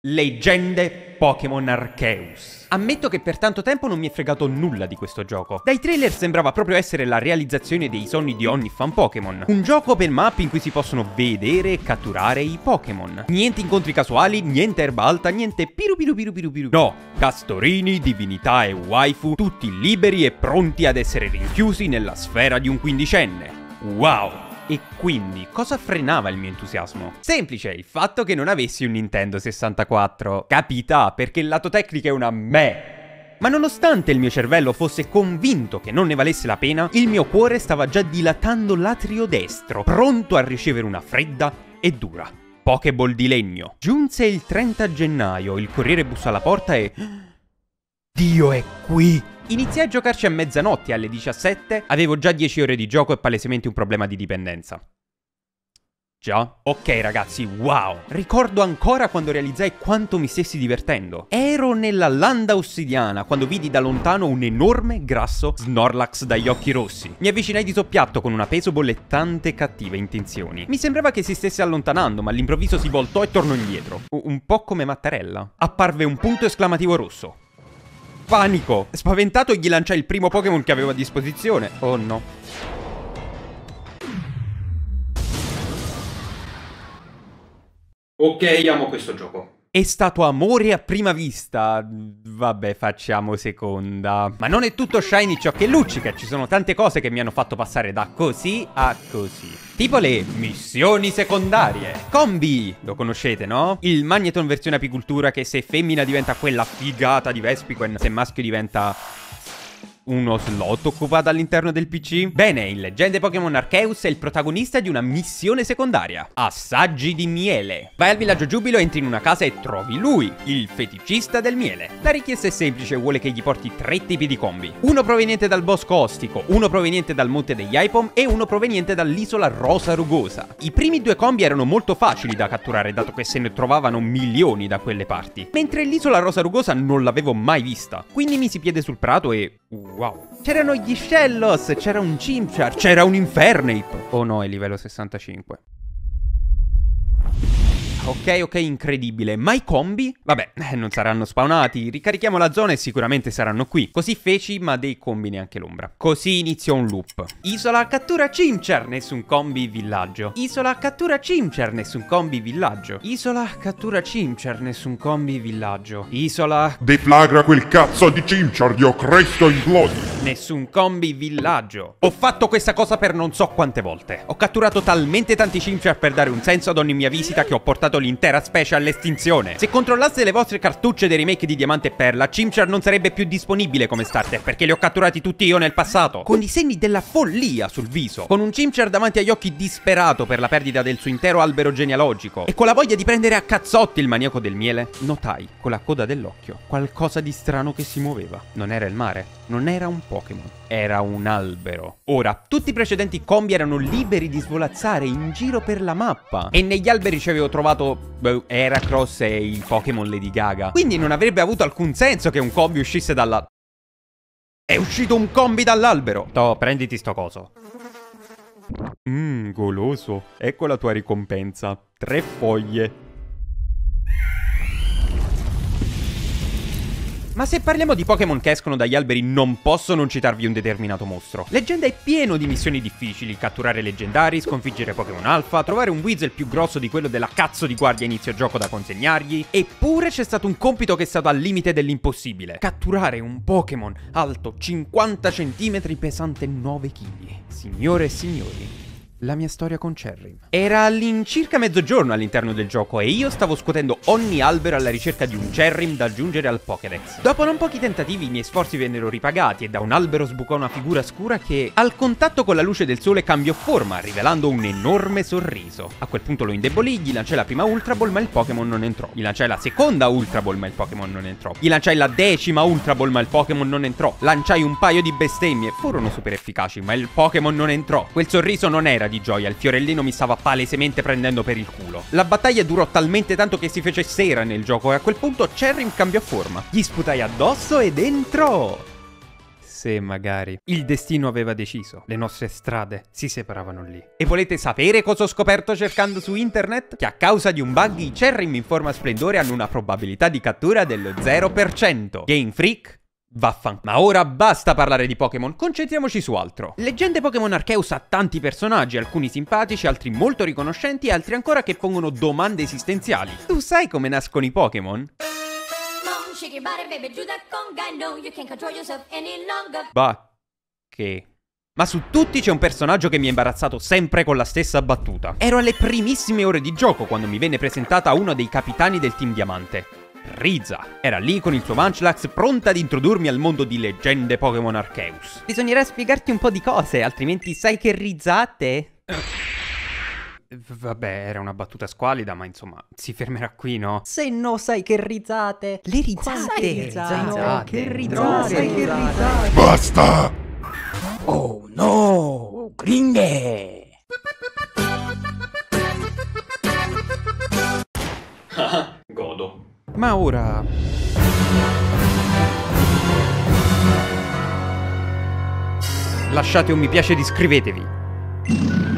Leggende Pokémon Arceus. Ammetto che per tanto tempo non mi è fregato nulla di questo gioco. Dai trailer sembrava proprio essere la realizzazione dei sogni di ogni fan Pokémon. Un gioco open map in cui si possono vedere e catturare i Pokémon. Niente incontri casuali, niente erba alta, niente piru. No, castorini, divinità e waifu, tutti liberi e pronti ad essere rinchiusi nella sfera di un quindicenne. Wow! E quindi, cosa frenava il mio entusiasmo? Semplice, il fatto che non avessi un Nintendo 64. Capita, perché il lato tecnico è una meh. Ma nonostante il mio cervello fosse convinto che non ne valesse la pena, il mio cuore stava già dilatando l'atrio destro, pronto a ricevere una fredda e dura Pokéball di legno. Giunse il 30 gennaio, il corriere bussò alla porta e... Dio è qui! Iniziai a giocarci a mezzanotte alle 17, avevo già 10 ore di gioco e palesemente un problema di dipendenza. Già? Ok ragazzi, wow! Ricordo ancora quando realizzai quanto mi stessi divertendo. Ero nella landa ossidiana quando vidi da lontano un enorme, grasso Snorlax dagli occhi rossi. Mi avvicinai di soppiatto con una Pesoball e tante cattive intenzioni. Mi sembrava che si stesse allontanando, ma all'improvviso si voltò e tornò indietro. Un po' come Mattarella. Apparve un punto esclamativo rosso. Panico! Spaventato gli lanciai il primo Pokémon che avevo a disposizione. Oh no. Ok, amo questo gioco. È stato amore a prima vista. Vabbè, facciamo seconda. Ma non è tutto shiny ciò che luccica. Ci sono tante cose che mi hanno fatto passare da così a così. Tipo le missioni secondarie. Combi, lo conoscete, no? Il Magneton versione apicultura che se femmina diventa quella figata di Vespiquen, se maschio diventa... uno slot occupato all'interno del PC? Bene, in Leggende Pokémon Arceus è il protagonista di una missione secondaria. Assaggi di miele. Vai al villaggio Giubilo, entri in una casa e trovi lui, il feticista del miele. La richiesta è semplice, vuole che gli porti 3 tipi di combi. Uno proveniente dal bosco ostico, uno proveniente dal monte degli Aipom e uno proveniente dall'isola Rosa Rugosa. I primi 2 combi erano molto facili da catturare dato che se ne trovavano milioni da quelle parti. Mentre l'isola Rosa Rugosa non l'avevo mai vista. Quindi misi piede sul prato e... wow. C'erano gli Shellos, c'era un Chimchar, c'era un Infernape. Oh no, è livello 65. Ok, incredibile. Ma i combi? Vabbè, non saranno spawnati. Ricarichiamo la zona e sicuramente saranno qui. Così feci, ma dei combi neanche l'ombra. Così iniziò un loop. Isola cattura Chimchar, nessun combi villaggio. Isola cattura Chimchar, nessun combi villaggio. Isola cattura Chimchar, nessun combi villaggio. Isola... deflagra quel cazzo di Chimchar, Dio Cristo implodi. Nessun combi villaggio. Ho fatto questa cosa per non so quante volte. Ho catturato talmente tanti Chimchar per dare un senso ad ogni mia visita che ho portato l'intera specie all'estinzione. Se controllaste le vostre cartucce dei remake di Diamante e Perla, Chimchar non sarebbe più disponibile come starter perché li ho catturati tutti io nel passato. Con i segni della follia sul viso. Con un Chimchar davanti agli occhi disperato per la perdita del suo intero albero genealogico. E con la voglia di prendere a cazzotti il maniaco del miele, notai, con la coda dell'occhio, qualcosa di strano che si muoveva. Non era il mare, non era un Pokémon, era un albero. Ora, tutti i precedenti combi erano liberi di svolazzare in giro per la mappa. E negli alberi ci avevo trovato Heracross e il Pokémon Lady Gaga. Quindi non avrebbe avuto alcun senso che un combi uscisse dalla... È uscito un combi dall'albero! Toh, prenditi sto coso. Goloso. Ecco la tua ricompensa. 3 foglie. Ma se parliamo di Pokémon che escono dagli alberi non posso non citarvi un determinato mostro. Leggenda è pieno di missioni difficili, catturare leggendari, sconfiggere Pokémon Alpha, trovare un Weasel più grosso di quello della cazzo di guardia inizio gioco da consegnargli. Eppure c'è stato un compito che è stato al limite dell'impossibile. Catturare un Pokémon alto 50 cm pesante 9 kg. Signore e signori, la mia storia con Cherrim. Era all'incirca mezzogiorno all'interno del gioco e io stavo scuotendo ogni albero alla ricerca di un Cherrim da aggiungere al Pokédex. Dopo non pochi tentativi i miei sforzi vennero ripagati e da un albero sbucò una figura scura che al contatto con la luce del sole cambiò forma, rivelando un enorme sorriso. A quel punto lo indebolì, gli lanciai la prima Ultra Ball ma il Pokémon non entrò. Gli lanciai la seconda Ultra Ball ma il Pokémon non entrò. Gli lanciai la 10ª Ultra Ball ma il Pokémon non entrò. Lanciai un paio di bestemmie, furono super efficaci ma il Pokémon non entrò. Quel sorriso non era di gioia, il fiorellino mi stava palesemente prendendo per il culo. La battaglia durò talmente tanto che si fece sera nel gioco e a quel punto Cherrim cambiò forma. Gli sputai addosso ed entrò. Se magari. Il destino aveva deciso. Le nostre strade si separavano lì. E volete sapere cosa ho scoperto cercando su internet? Che a causa di un bug i Cherrim in forma splendore hanno una probabilità di cattura dello 0%. Game Freak? Ma ora basta parlare di Pokémon, concentriamoci su altro. Leggende Pokémon Arceus ha tanti personaggi, alcuni simpatici, altri molto riconoscenti e altri ancora che pongono domande esistenziali. Tu sai come nascono i Pokémon? Bah, che... Ma su tutti c'è un personaggio che mi ha imbarazzato sempre con la stessa battuta. Ero alle primissime ore di gioco quando mi venne presentata uno dei capitani del Team Diamante. Riza era lì con il suo Munchlax pronta ad introdurmi al mondo di leggende Pokémon Arceus. Bisognerà spiegarti un po' di cose, altrimenti sai che rizzate? Vabbè, era una battuta squalida, ma insomma, si fermerà qui, no? Se no sai che rizzate. Le rizzate. Che rizzate. Basta! Oh no, Gringhe. Godo. Ma ora... lasciate un mi piace ed iscrivetevi.